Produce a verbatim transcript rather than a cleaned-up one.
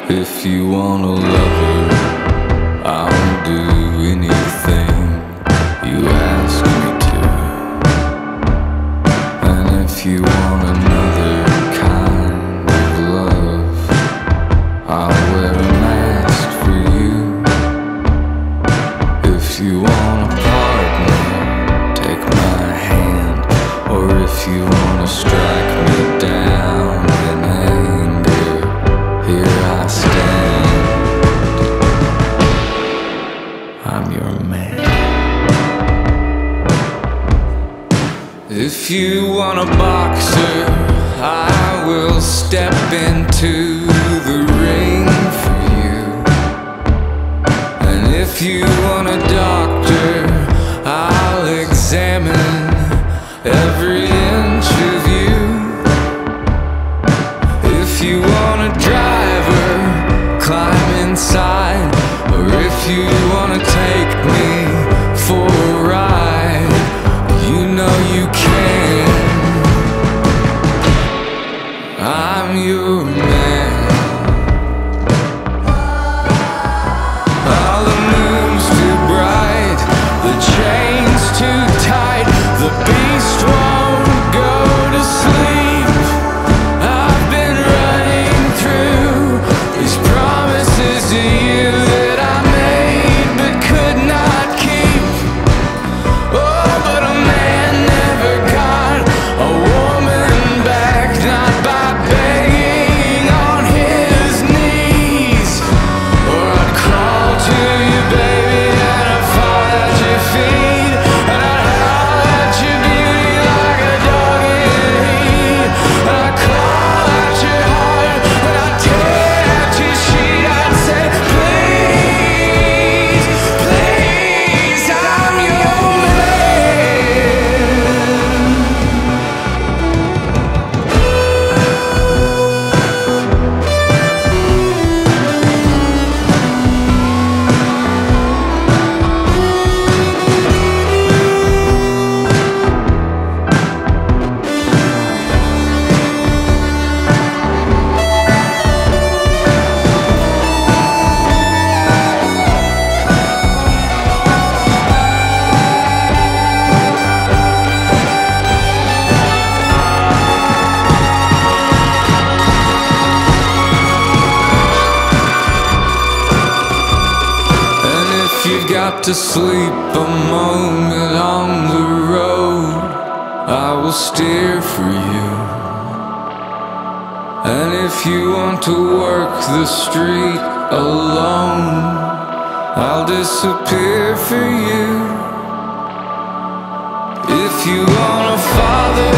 If you want a lover, I'll do anything you ask me to. And if you want another kind of love, I'll wear a mask for you. If you want a partner, take my hand. Or if you want to strike me down in anger, here I stand. I'm your man. If you want a boxer, I will step into the ring for you. And if you want a doctor, I'll examine every inch of you. If you want a driver, climb inside. Or if you want to take me for a ride, you know you can. I'm your man. All the moon's too bright, the chain's too tight, the beast won't go to sleep. I've been running through these promises to you that I made but could not keep. Oh, but a man never got a woman back, not by begging on his knees. Or I'd crawl to you, baby, and I'd fall at your feet, and I'd howl at your beauty like a dog in heat. And I'd claw at your heart, and I'd tear at your sheet. I'd say, please, please, I'm your man. And if you've got to sleep a moment on the road, I will steer for you. And if you want to work the street alone, I'll disappear for you. If you want a father,